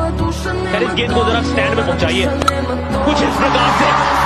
खैर इस गेंद को जरा स्टैंड में पहुंचाइए कुछ इस प्रकार से।